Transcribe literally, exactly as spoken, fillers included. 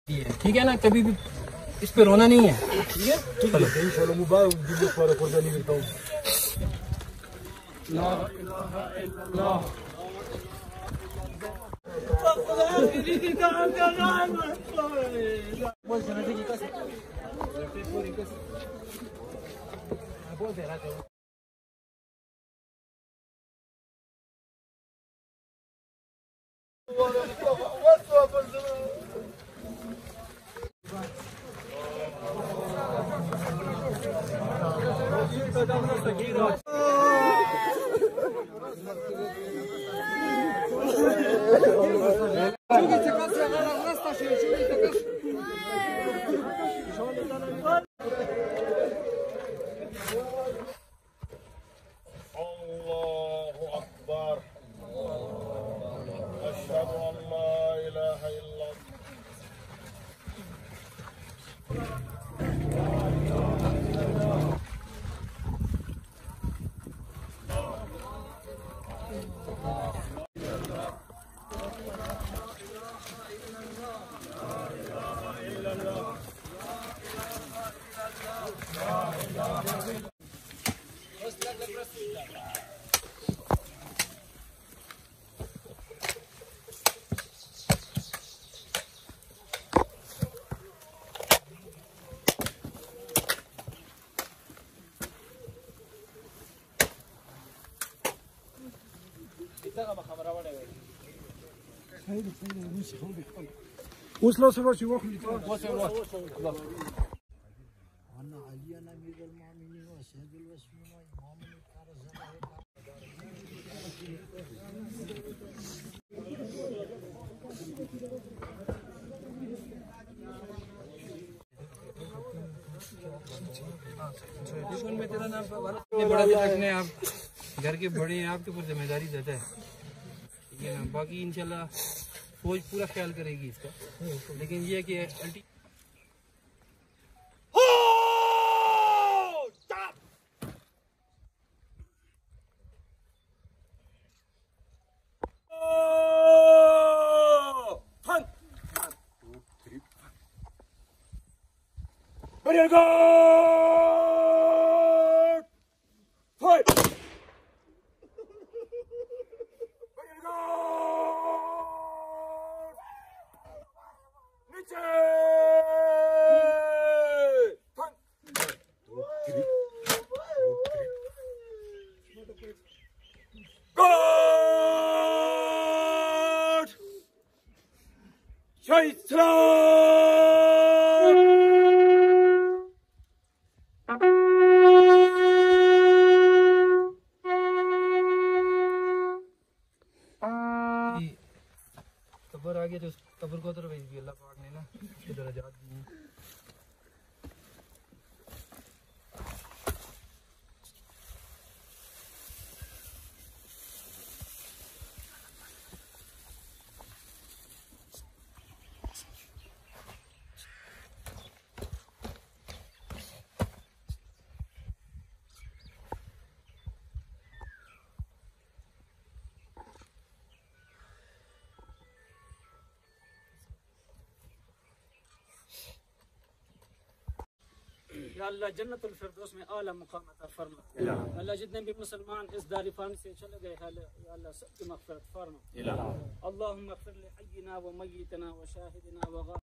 ठीक है ना, कभी भी इस पे रोना नहीं है। ठीक है, चलो इंशाल्लाह मुबारक दिन पर कुर्बानी करता हूं। ला इलाहा इल्लल्लाह وصلوا سوا شي واحد وصلوا خلاص انا علي انا امير المؤمنين واشهد الوسمين امام टेलीफोन में तेरा नाम इतने बड़ा दिल रखने आप घर के बड़े हैं, आपके ऊपर जिम्मेदारी ज्यादा है। ठीक है ना, बाकी इंशाल्लाह फौज पूरा ख्याल करेगी इसका, लेकिन ये कि अल्टी कब्र आ गया तो कब्र को तो भेज दिया अल्लाह पाक ने ना, उसके दर्जात दिए हैं। अल्लाह जन्नतुल फिरदौस में आला मुकाम अता फरमा। अल्लाह जितने भी मुसलमान इस दारी फानी से चले गए अल्लाह सबकी मग़फ़िरत फरमा। अल्लाहुम्मा इग़फ़िर लि हय्यिना व मय्यितना व शाहिदिना व